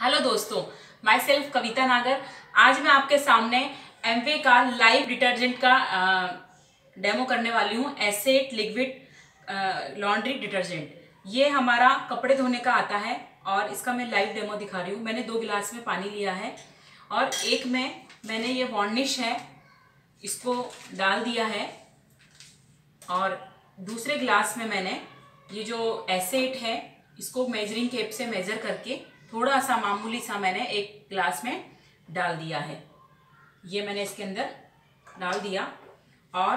Hello दोस्तों, my self कविता नागर। आज मैं आपके सामने एमवे का लाइव डिटर्जेंट का डेमो करने वाली हूँ। एसेट लिक्विड लॉन्ड्री डिटर्जेंट, ये हमारा कपड़े धोने का आता है और इसका मैं लाइव डेमो दिखा रही हूँ। मैंने 2 गिलास में पानी लिया है और एक में मैंने ये वार्निश है इसको डाल दिया है और दूसरे गिलास में मैंने ये जो एसेट है इसको मेजरिंग टेप से मेजर करके थोड़ा सा मामूली सा मैंने एक गिलास में डाल दिया है। ये मैंने इसके अंदर डाल दिया और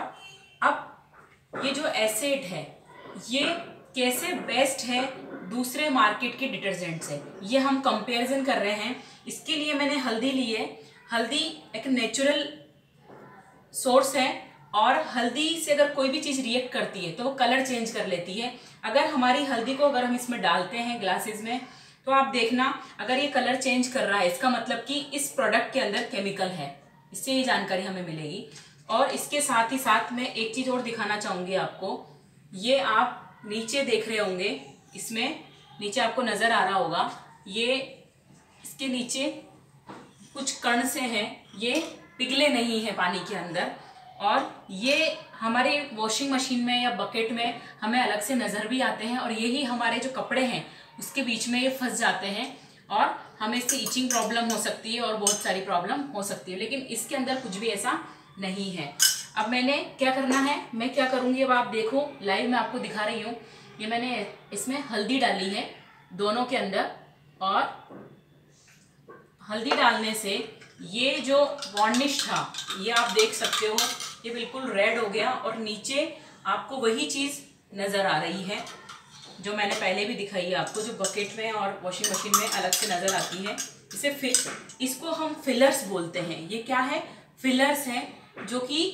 अब ये जो एसेट है ये कैसे बेस्ट है दूसरे मार्केट के डिटर्जेंट से, ये हम कंपैरिजन कर रहे हैं। इसके लिए मैंने हल्दी ली है। हल्दी एक नेचुरल सोर्स है और हल्दी से अगर कोई भी चीज़ रिएक्ट करती है तो वो कलर चेंज कर लेती है। अगर हमारी हल्दी को अगर हम इसमें डालते हैं ग्लासेस में तो आप देखना, अगर ये कलर चेंज कर रहा है इसका मतलब कि इस प्रोडक्ट के अंदर केमिकल है। इससे ये जानकारी हमें मिलेगी। और इसके साथ ही साथ मैं एक चीज़ और दिखाना चाहूँगी आपको। ये आप नीचे देख रहे होंगे, इसमें नीचे आपको नज़र आ रहा होगा, ये इसके नीचे कुछ कण से हैं, ये पिघले नहीं है पानी के अंदर और ये हमारे वॉशिंग मशीन में या बकेट में हमें अलग से नज़र भी आते हैं और यही हमारे जो कपड़े हैं उसके बीच में ये फंस जाते हैं और हमें इससे इचिंग प्रॉब्लम हो सकती है और बहुत सारी प्रॉब्लम हो सकती है। लेकिन इसके अंदर कुछ भी ऐसा नहीं है। अब मैंने क्या करना है, मैं क्या करूँगी, अब आप देखो लाइव मैं आपको दिखा रही हूँ। ये मैंने इसमें हल्दी डाली है दोनों के अंदर और हल्दी डालने से ये जो वार्निश था ये आप देख सकते हो ये बिल्कुल रेड हो गया और नीचे आपको वही चीज़ नज़र आ रही है जो मैंने पहले भी दिखाई है आपको, जो बकेट में और वॉशिंग मशीन में अलग से नज़र आती है। इसको हम फिलर्स बोलते हैं। ये क्या है? फिलर्स हैं जो कि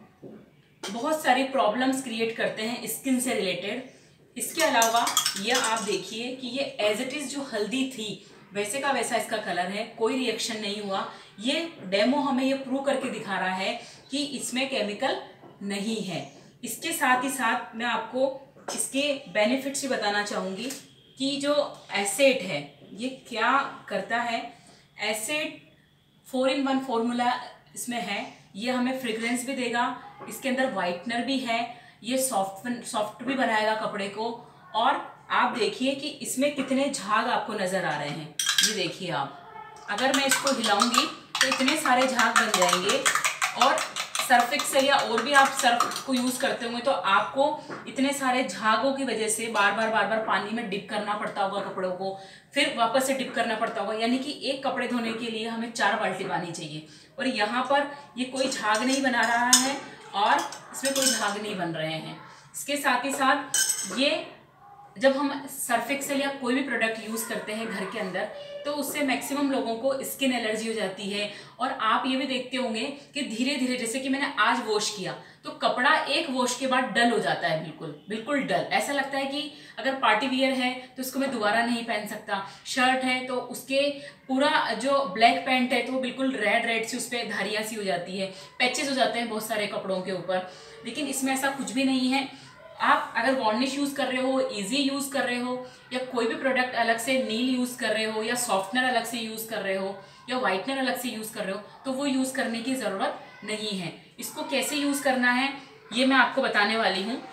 बहुत सारी प्रॉब्लम्स क्रिएट करते हैं स्किन से रिलेटेड। इसके अलावा ये आप देखिए कि ये एज इट इज़ जो हल्दी थी वैसे का वैसा इसका कलर है, कोई रिएक्शन नहीं हुआ। ये डेमो हमें ये प्रूव करके दिखा रहा है कि इसमें केमिकल नहीं है। इसके साथ ही साथ मैं आपको इसके बेनिफिट्स भी बताना चाहूँगी कि जो एसेट है ये क्या करता है। एसेट 4-in-1 फॉर्मूला इसमें है। ये हमें फ्रेग्रेंस भी देगा, इसके अंदर वाइटनर भी है, ये सॉफ्ट भी बनाएगा कपड़े को। और आप देखिए कि इसमें कितने झाग आपको नज़र आ रहे हैं। ये देखिए आप, अगर मैं इसको हिलाऊंगी तो इतने सारे झाग बन जाएंगे। और सर्फ एक्सेल या और भी आप सर्फ को यूज़ करते होंगे तो आपको इतने सारे झागों की वजह से बार बार पानी में डिप करना पड़ता होगा कपड़ों को, फिर वापस से डिप करना पड़ता होगा। यानी कि एक कपड़े धोने के लिए हमें 4 बाल्टी पानी चाहिए और यहाँ पर ये कोई झाग नहीं बना रहा है और इसमें कोई झाग नहीं बन रहे हैं। इसके साथ ही साथ ये जब हम सर्फ एक्सेल या कोई भी प्रोडक्ट यूज़ करते हैं घर के अंदर तो उससे मैक्सिमम लोगों को स्किन एलर्जी हो जाती है। और आप ये भी देखते होंगे कि धीरे धीरे, जैसे कि मैंने आज वॉश किया तो कपड़ा एक वॉश के बाद डल हो जाता है, बिल्कुल डल। ऐसा लगता है कि अगर पार्टी वियर है तो उसको मैं दोबारा नहीं पहन सकता। शर्ट है तो उसके पूरा जो ब्लैक पैंट है तो वो बिल्कुल रेड सी उस पर धारियाँ सी हो जाती है, पैचेस हो जाते हैं बहुत सारे कपड़ों के ऊपर। लेकिन इसमें ऐसा कुछ भी नहीं है। आप अगर वार्निश यूज़ कर रहे हो, इजी यूज़ कर रहे हो या कोई भी प्रोडक्ट अलग से नील यूज़ कर रहे हो या सॉफ्टनर अलग से यूज़ कर रहे हो या वाइटनर अलग से यूज़ कर रहे हो तो वो यूज़ करने की ज़रूरत नहीं है। इसको कैसे यूज़ करना है ये मैं आपको बताने वाली हूँ।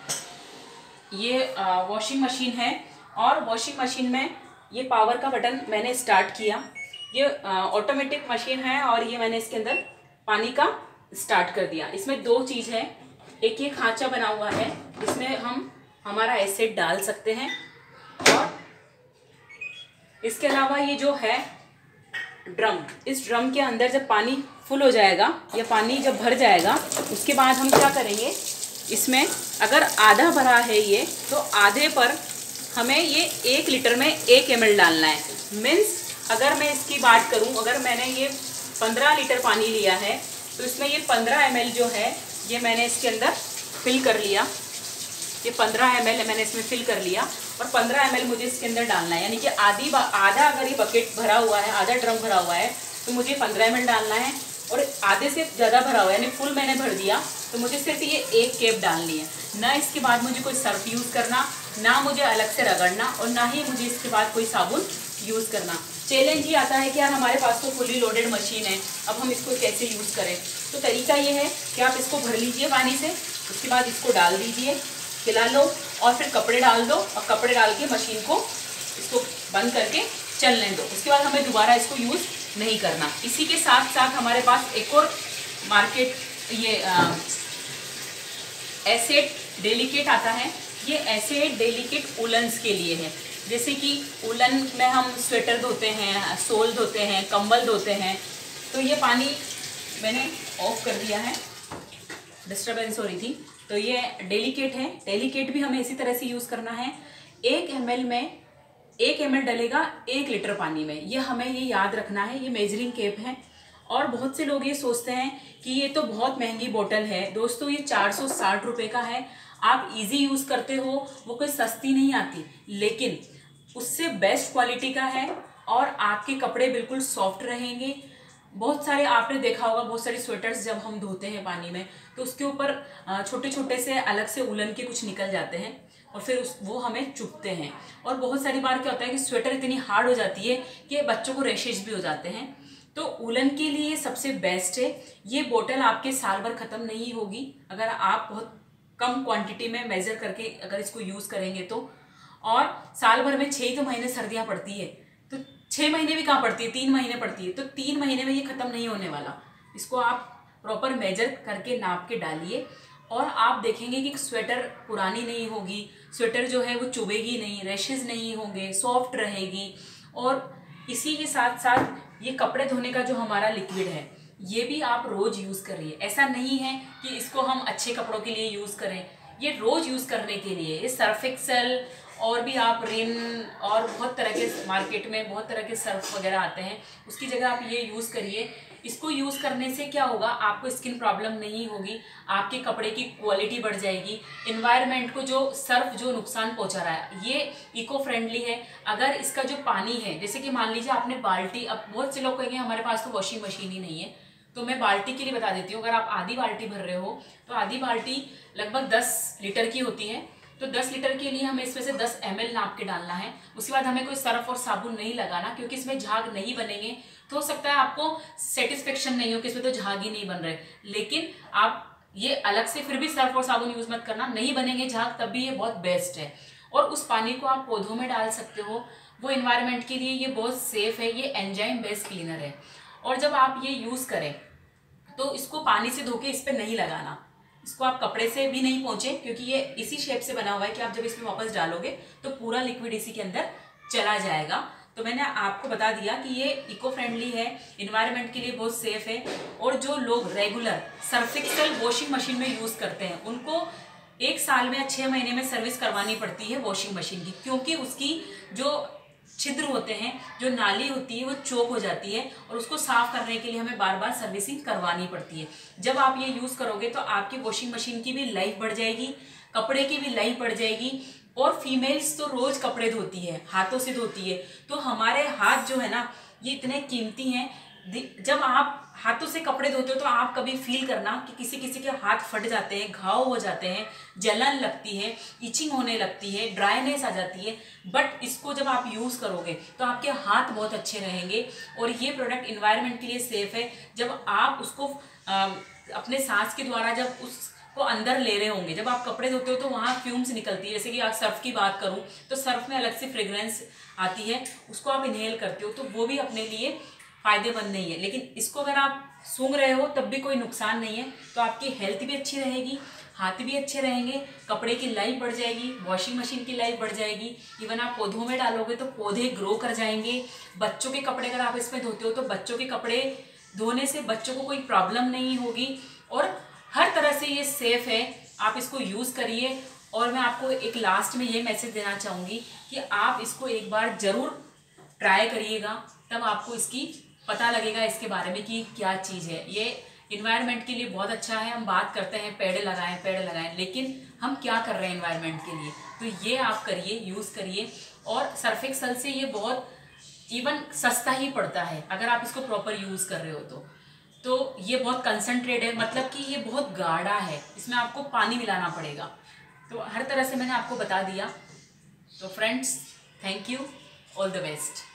ये वॉशिंग मशीन है और वॉशिंग मशीन में ये पावर का बटन मैंने स्टार्ट किया। ये ऑटोमेटिक मशीन है और ये मैंने इसके अंदर पानी का स्टार्ट कर दिया। इसमें 2 चीज़ है, एक ये खांचा बना हुआ है इसमें हम हमारा एसेट डाल सकते हैं और इसके अलावा ये जो है ड्रम, इस ड्रम के अंदर जब पानी फुल हो जाएगा या पानी जब भर जाएगा उसके बाद हम क्या करेंगे, इसमें अगर आधा भरा है ये तो आधे पर हमें ये 1 लीटर में 1 ml डालना है। मीन्स अगर मैं इसकी बात करूं, अगर मैंने ये 15 लीटर पानी लिया है तो इसमें ये 15 ml जो है ये मैंने इसके अंदर फिल कर लिया। ये 15 ml मैंने इसमें फिल कर लिया और 15 ml मुझे इसके अंदर डालना है। यानी कि आधा अगर ये बकेट भरा हुआ है, आधा ड्रम भरा हुआ है तो मुझे 15 ml डालना है और आधे से ज़्यादा भरा हुआ है यानी फुल मैंने भर दिया तो मुझे सिर्फ ये 1 कैप डालनी है। ना इसके बाद मुझे कोई सर्फ यूज़ करना, ना मुझे अलग से रगड़ना और ना ही मुझे इसके बाद कोई साबुन यूज़ करना। चैलेंज ये आता है कि यार हमारे पास तो फुली लोडेड मशीन है, अब हम इसको कैसे यूज़ करें। तो तरीका ये है कि आप इसको भर लीजिए पानी से, उसके बाद इसको डाल दीजिए, हिला लो और फिर कपड़े डाल दो और कपड़े डाल के मशीन को इसको बंद करके चलने दो। उसके बाद हमें दोबारा इसको यूज़ नहीं करना। इसी के साथ साथ हमारे पास एक और मार्केट ये एसेट डेलिकेट आता है। ये एसेट डेलिकेट वुलन्स के लिए है। जैसे कि वुलन में हम स्वेटर धोते हैं, सोल धोते हैं, कंबल धोते हैं। तो ये पानी मैंने ऑफ कर दिया है, डिस्टर्बेंस हो रही थी। तो ये डेलिकेट है। डेलिकेट भी हमें इसी तरह से यूज़ करना है। 1 ml में 1 ml डलेगा 1 लीटर पानी में। ये हमें ये याद रखना है। ये मेजरिंग केप है। और बहुत से लोग ये सोचते हैं कि ये तो बहुत महंगी बोतल है। दोस्तों, ये 460 रुपये का है। आप इजी यूज़ करते हो, वो कोई सस्ती नहीं आती, लेकिन उससे बेस्ट क्वालिटी का है और आपके कपड़े बिल्कुल सॉफ्ट रहेंगे। बहुत सारे आपने देखा होगा, बहुत सारी स्वेटर्स जब हम धोते हैं पानी में तो उसके ऊपर छोटे छोटे से अलग से उलन के कुछ निकल जाते हैं और फिर वो हमें चुभते हैं। और बहुत सारी बार क्या होता है कि स्वेटर इतनी हार्ड हो जाती है कि बच्चों को रैशेज भी हो जाते हैं। तो उलन के लिए सबसे बेस्ट है। ये बोतल आपके साल भर ख़त्म नहीं होगी अगर आप बहुत कम क्वांटिटी में मेजर करके अगर इसको यूज़ करेंगे तो। और साल भर में 6 तो महीने सर्दियाँ पड़ती है, तो 6 महीने भी कहाँ पड़ती है, 3 महीने पड़ती है। तो 3 महीने में ये ख़त्म नहीं होने वाला। इसको आप प्रॉपर मेजर करके नाप के डालिए और आप देखेंगे कि स्वेटर पुरानी नहीं होगी, स्वेटर जो है वो चुभेगी नहीं, रैशेज नहीं होंगे, सॉफ्ट रहेगी। और इसी के साथ साथ ये कपड़े धोने का जो हमारा लिक्विड है ये भी आप रोज़ यूज़ करिए। ऐसा नहीं है कि इसको हम अच्छे कपड़ों के लिए यूज़ करें, ये रोज़ यूज़ करने के लिए। ये सर्फ एक्सेल और भी आप रिन और बहुत तरह के मार्केट में बहुत तरह के सर्फ वगैरह आते हैं, उसकी जगह आप ये यूज़ करिए। इसको यूज़ करने से क्या होगा, आपको स्किन प्रॉब्लम नहीं होगी, आपके कपड़े की क्वालिटी बढ़ जाएगी। इन्वायरमेंट को जो सर्फ जो नुकसान पहुंचा रहा है ये इको फ्रेंडली है। अगर इसका जो पानी है, जैसे कि मान लीजिए आपने बाल्टी, अब बहुत से लोग कहेंगे हमारे पास तो वॉशिंग मशीन ही नहीं है, तो मैं बाल्टी के लिए बता देती हूँ। अगर आप आधी बाल्टी भर रहे हो तो आधी बाल्टी लगभग 10 लीटर की होती है। तो 10 लीटर के लिए हमें इसमें से 10 ml नाप के डालना है। उसके बाद हमें कोई सर्फ और साबुन नहीं लगाना, क्योंकि इसमें झाग नहीं बनेंगे। तो हो सकता है आपको सेटिस्फेक्शन नहीं हो कि इसमें तो झाग ही नहीं बन रहे, लेकिन आप ये अलग से फिर भी सर्फ और साबुन यूज मत करना, नहीं बनेंगे झाग तब भी ये बहुत बेस्ट है। और उस पानी को आप पौधों में डाल सकते हो, वो इन्वायरमेंट के लिए ये बहुत सेफ है। ये एंजाइम बेस्ड क्लीनर है। और जब आप ये यूज करें तो इसको पानी से धो के इस पर नहीं लगाना, इसको आप कपड़े से भी नहीं पोंछे, क्योंकि ये इसी शेप से बना हुआ है कि आप जब इसमें वापस डालोगे तो पूरा लिक्विड इसी के अंदर चला जाएगा। तो मैंने आपको बता दिया कि ये इको फ्रेंडली है, इन्वायरमेंट के लिए बहुत सेफ है। और जो लोग regular Surf Excel washing machine में यूज करते हैं उनको 1 साल में या 6 महीने में सर्विस करवानी पड़ती है वॉशिंग मशीन की, क्योंकि उसकी जो छिद्र होते हैं, जो नाली होती है वो चोक हो जाती है और उसको साफ करने के लिए हमें बार बार सर्विसिंग करवानी पड़ती है। जब आप ये यूज करोगे तो आपकी वॉशिंग मशीन की भी लाइफ बढ़ जाएगी, कपड़े की भी लाइफ बढ़ जाएगी। और फीमेल्स तो रोज कपड़े धोती है, हाथों से धोती है, तो हमारे हाथ जो है ना ये इतने कीमती हैं। जब आप हाथों से कपड़े धोते हो तो आप कभी फील करना कि किसी किसी के हाथ फट जाते हैं, घाव हो जाते हैं, जलन लगती है, इचिंग होने लगती है, ड्राइनेस आ जाती है। बट इसको जब आप यूज़ करोगे तो आपके हाथ बहुत अच्छे रहेंगे। और ये प्रोडक्ट इन्वायरमेंट के लिए सेफ है। जब आप उसको अपने सांस के द्वारा जब उसको अंदर ले रहे होंगे, जब आप कपड़े धोते हो तो वहाँ फ्यूम्स निकलती है। जैसे कि आप सर्फ की बात करूँ तो सर्फ में अलग से फ्रेग्रेंस आती है, उसको आप इनहेल करते हो तो वो भी अपने लिए फायदेमंद नहीं है। लेकिन इसको अगर आप सूंघ रहे हो तब भी कोई नुकसान नहीं है। तो आपकी हेल्थ भी अच्छी रहेगी, हाथ भी अच्छे रहेंगे, कपड़े की लाइफ बढ़ जाएगी, वॉशिंग मशीन की लाइफ बढ़ जाएगी। इवन आप पौधों में डालोगे तो पौधे ग्रो कर जाएंगे। बच्चों के कपड़े अगर आप इसमें धोते हो तो बच्चों के कपड़े धोने से बच्चों को कोई प्रॉब्लम नहीं होगी। और हर तरह से ये सेफ है, आप इसको यूज़ करिए। और मैं आपको एक लास्ट में ये मैसेज देना चाहूँगी कि आप इसको एक बार ज़रूर ट्राई करिएगा, तब आपको इसकी पता लगेगा इसके बारे में कि क्या चीज़ है। ये इन्वायरमेंट के लिए बहुत अच्छा है। हम बात करते हैं पेड़ लगाएं, लेकिन हम क्या कर रहे हैं इन्वायरमेंट के लिए? तो ये आप करिए, यूज़ करिए। और सर्फ एक्सेल से ये बहुत इवन सस्ता ही पड़ता है अगर आप इसको प्रॉपर यूज़ कर रहे हो तो ये बहुत कंसनट्रेट है, मतलब कि ये बहुत गाढ़ा है, इसमें आपको पानी मिलाना पड़ेगा। तो हर तरह से मैंने आपको बता दिया। तो friends, thank you, all the best.